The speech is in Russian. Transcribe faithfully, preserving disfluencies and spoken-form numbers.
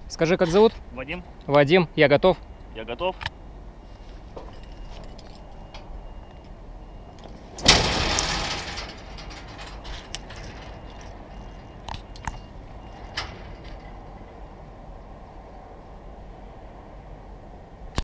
Скажи, как зовут? Вадим. Вадим, я готов. Я готов.